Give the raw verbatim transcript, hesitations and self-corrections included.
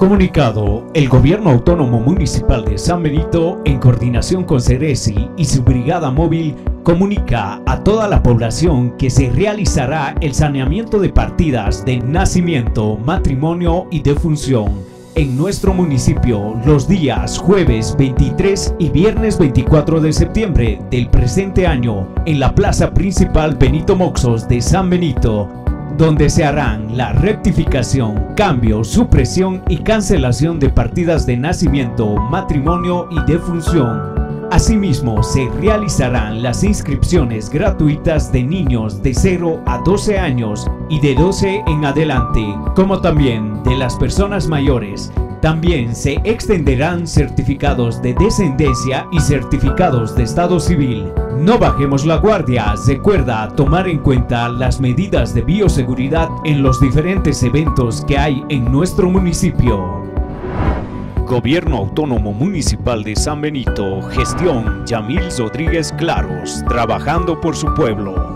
Comunicado, el Gobierno Autónomo Municipal de San Benito, en coordinación con Ceresi y su brigada móvil, comunica a toda la población que se realizará el saneamiento de partidas de nacimiento, matrimonio y defunción en nuestro municipio los días jueves veintitrés y viernes veinticuatro de septiembre del presente año en la plaza principal Benito Moxos de San Benito, donde se harán la rectificación, cambio, supresión y cancelación de partidas de nacimiento, matrimonio y defunción. Asimismo, se realizarán las inscripciones gratuitas de niños de cero a doce años y de doce en adelante, como también de las personas mayores. También se extenderán certificados de descendencia y certificados de estado civil. No bajemos la guardia, recuerda tomar en cuenta las medidas de bioseguridad en los diferentes eventos que hay en nuestro municipio. Gobierno Autónomo Municipal de San Benito, gestión Yamil Rodríguez Claros, trabajando por su pueblo.